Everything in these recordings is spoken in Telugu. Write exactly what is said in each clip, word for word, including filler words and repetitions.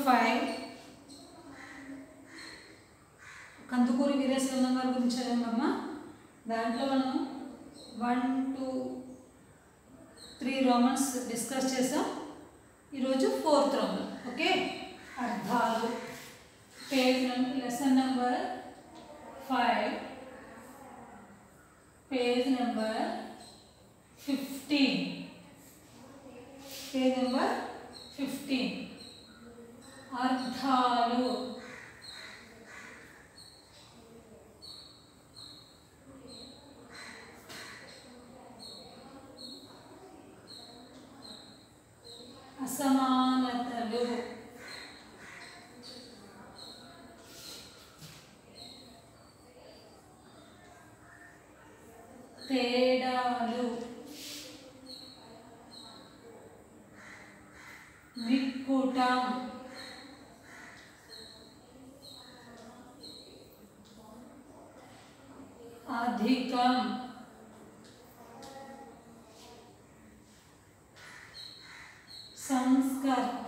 ఫైవ్ కందుకూరి వీరేశలింగం గారి గురించి చదివామమ్మా. దాంట్లో మనం one two three romans discuss చేసాం. ఈరోజు ఫోర్త్ రోమన్. ఓకే, అర్థాలు. Page lesson number five, page number fifteen. Page number fifteen. అర్థాలు. అసమానతలు. తేడాలు. విక్కుటం. అధికం. సంస్కర్త.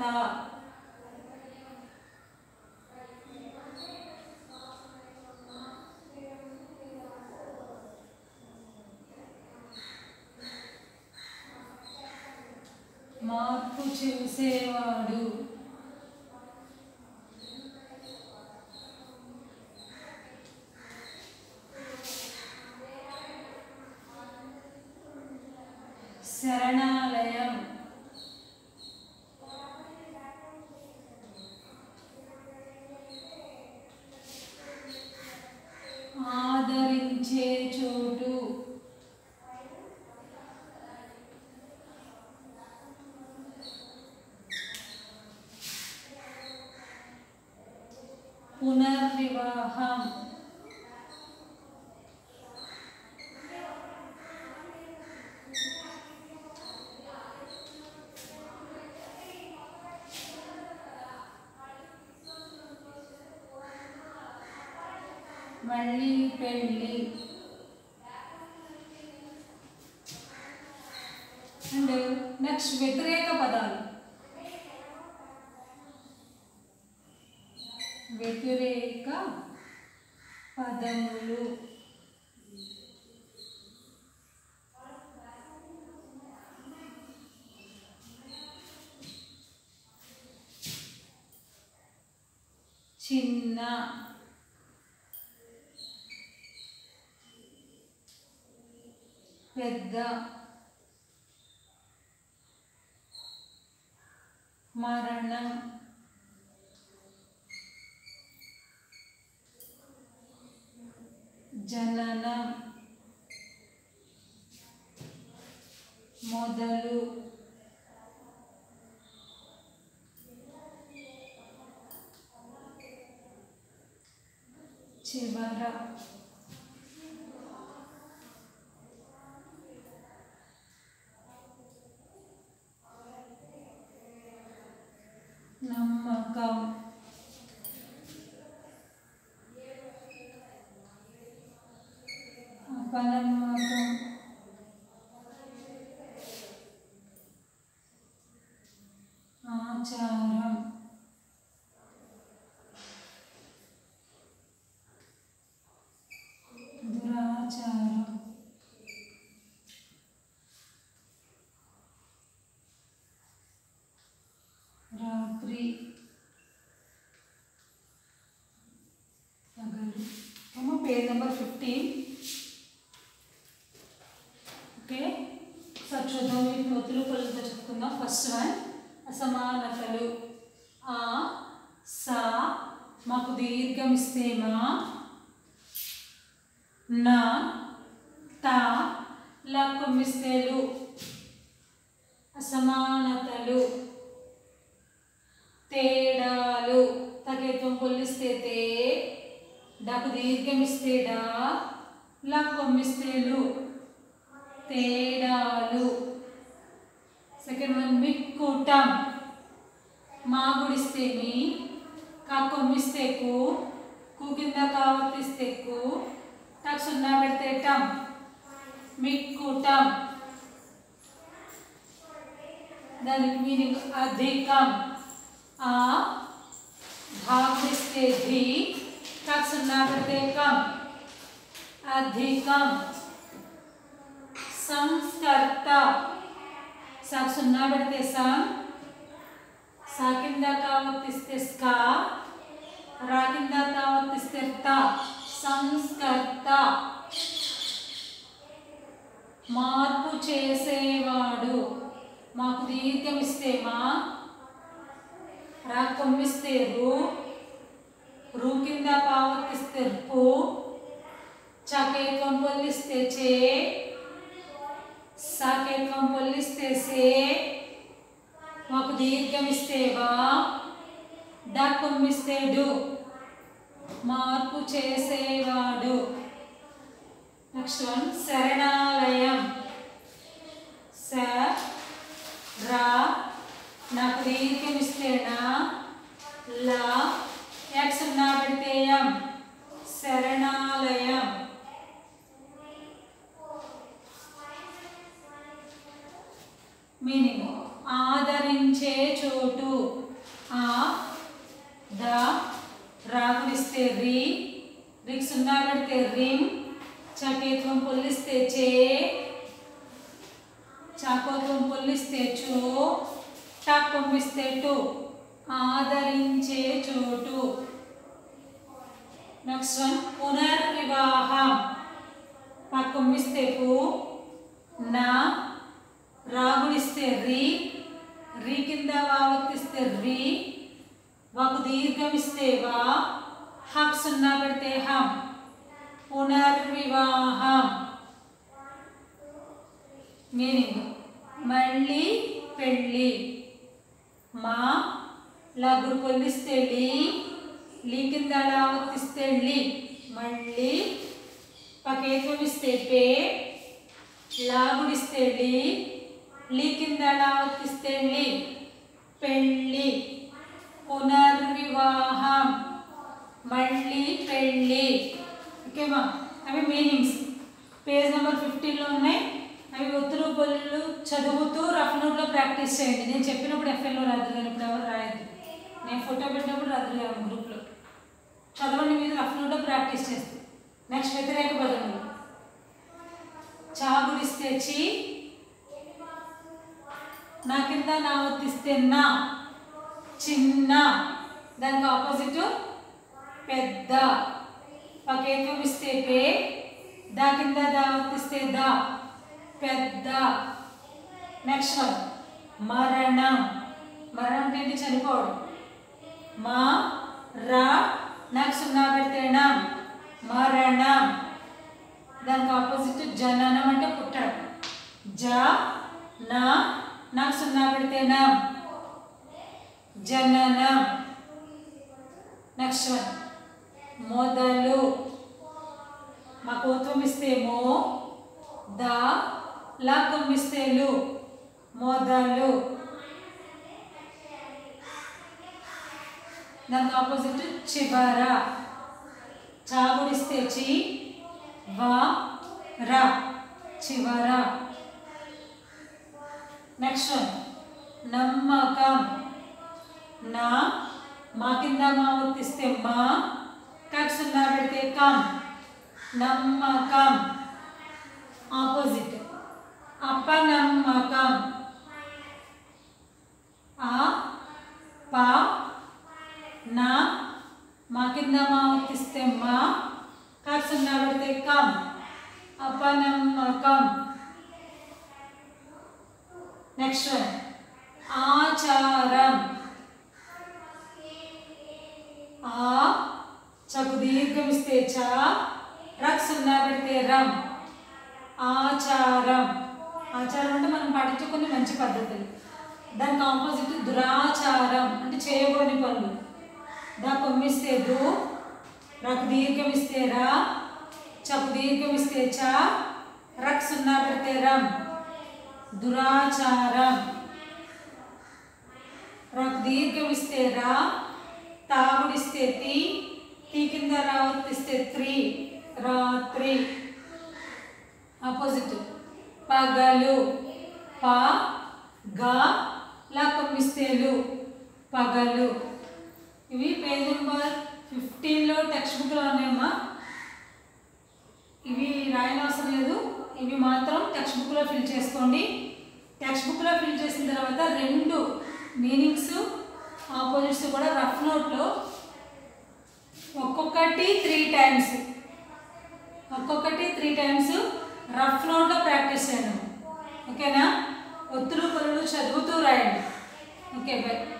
మార్పు చేసేవాడు. శరణాలయం. ఆదరించే చోటు. పునర్వివాహం. మళ్ళీ పెళ్ళి. అండ్ నెక్స్ట్ వ్యతిరేక పదాలు. వ్యతిరేక పదములు. చిన్న. పెద్ద. మరణం. జననం. మొదలు. చివర. నమ్మకం. అపనమ్మకం. ఆచారం. దురాచారం. రాత్రి. పగలు. ఏమో page number fifteen. Okay, sir చూద్దాం. వీటిని ఒత్తులు కొలతో చెప్పుకుందాం. ఫస్ట్ వన్ అసమానతలు. ఆ సా మాకు దీర్ఘం ఇస్తే మా, నా తా లా కొమ్మిస్తే లు. అసమానతలు. తేడాలు. తగేత్వం కొల్లిస్తే తే, డాకు దీర్ఘం ఇస్తే డా, లా కొమ్మిస్తే లు. తేడాలు. సెకండ్ వన్ మిక్కుటం. మా గుడిస్తే మీ, కా కొమ్మిస్తే కు, కు కింద కావర్తిస్తే కు, టాక్ సున్నా పెడితే టం. మిక్కుటం. దానికి మీనింగ్ అధికం. ఆ धा गुणिस्ते धी काक सुन्ना పెడితే कम अधिकम संस्कर्ता साक सुन्ना పెడితే सम सा కింద కావతిస్తే స్కా రా కింద కావతిస్తే త సంస్కర్త మార్పు చేసేవాడు మాకు దీర్ఘం ఇస్తే మా రా కొమ్మిస్తే రు రు కింద పావతిస్తే పు చకే కొంపొల్లిస్తే చే సాకే కొంపొల్లిస్తే సే మాకు దీర్ఘం ఇస్తే వా డా కొమ్మిస్తే డు మార్పు చేసేవాడు. నెక్స్ట్ వన్ శరణాలయం స రా నాకు దీర్ఘం ఇస్తే నా లా ఎక్స్ సున్నా పెడితే యం శరణాలయం. మీనింగ్ ఆదరించే చోటు ఆ ద రా గుణిస్తే రి రికి సున్నా పెడితే రిమ్ చకేత్వం పొల్లిస్తే చే చాకోత్వం పొల్లిస్తే చో టాక్ పంపిస్తే టు ఆదరించే చోటు. నెక్స్ట్ వన్ పునర్వివాహం పక్కంపిస్తే పు నా రా గుణిస్తే రి రి కింద వావర్తిస్తే రి వాకు దీర్ఘం ఇస్తే వా హక్ సున్నా పెడితే హం పునర్వివాహం. మీనింగ్ మళ్ళీ పెళ్ళి మా లగుడు పొల్లిస్తే లి లి కింద లావర్తిస్తే లి మళ్ళీ పకేత్వం ఇస్తే పే లాగుడిస్తే లి లి కింద లావర్తిస్తే లి పెళ్ళి పునర్వివాహం మళ్ళీ పెళ్ళి. ఓకేమా అవి మీనింగ్స్ పేజ్ నెంబర్ ఫిఫ్టీన్లో ఉన్నాయి. అవి ఒత్తులు పొల్లు చదువుతూ రఫ్ నోట్లో ప్రాక్టీస్ చేయండి. నేను చెప్పినప్పుడు ఎఫ్ఎల్లో రాదు కానీ ఇప్పుడు ఎవరు రాయద్దు. నేను ఫోటో పెట్టినప్పుడు రాదు కాదు గ్రూప్లో చదవండి. మీరు రఫ్ నోట్లో ప్రాక్టీస్ చేస్తే. నెక్స్ట్ వ్యతిరేక పదములు చా గుడిస్తే చి నా కింద నా ఒత్తిస్తే నా చిన్న దానికి ఆపోజిట్ పెద్ద పకేత్వం ఇస్తే పే దా కింద దా ఒత్తిస్తే దా పెద్ద. నెక్స్ట్ వన్ మరణం మరణం అంటే చనిపోవడం మా రా నాకు సున్నా పెడితే నా మరణం దానికి ఆపోజిట్ జననం అంటే పుట్టడం జ నా నాకు సున్నా పెడితే నా జననం. నెక్స్ట్ వన్ మొదలు మా కోత్వం ఇస్తే మో దా లా కొమ్మిస్తే లు మొదలు దానికి ఆపోజిట్ చివర చా గుడిస్తే చి వా రా చివర. నెక్స్ట్ వన్ నమ్మకం నా మా కింద మా ఒత్తిస్తే మా కట్ సున్నా పెడితే కం నమ్మకం. ఆపోజిట్ అపనమ్మకం ఆ పా నా మా కింద మా ఒత్తిస్తే మా కట్ సున్నా పెడితే కం అపనమ్మకం. నెక్స్ట్ వన్ ఆచారం ఆ చకు దీర్ఘం ఇస్తే చ రక్ సున్నా పెడితే రం ఆచారం. ఆచారం అంటే మనం పాటించుకునే మంచి పద్ధతులు. దానికి ఆపోజిట్ దురాచారం అంటే చేయకూడని పనులు. దా కొమ్మిస్తే దు రక్ దీర్ఘం ఇస్తే రా చకు దీర్ఘం ఇస్తే చ రక్ సున్నా పెడితే రం దురాచారం. రక్ దీర్ఘం ఇస్తే రా తాగుడిస్తే తి తి కింద రావర్తిస్తే త్రి రాత్రి. ఆపోజిట్ పగలు ప గా లా కొమ్మిస్తే లు పగలు. ఇవి పేజ్ నెంబర్ ఫిఫ్టీన్లో టెక్స్ట్ బుక్లో ఉన్నాయమ్మా. ఇవి రాయని అవసరం లేదు, ఇవి మాత్రం టెక్స్ట్ బుక్లో ఫిల్ చేసుకోండి. టెక్స్ట్ బుక్లో ఫిల్ చేసిన తర్వాత రెండు మీనింగ్స్ ఆపోజిట్స్ కూడా రఫ్ నోట్లో ఒక్కొక్కటి త్రీ టైమ్స్ ఒక్కొక్కటి త్రీ టైమ్స్ రఫ్ నోట్లో ప్రాక్టీస్ చేయండి. ఓకేనా? ఒత్తులు పొల్లులు చదువుతూ రాయండి. Okay, by.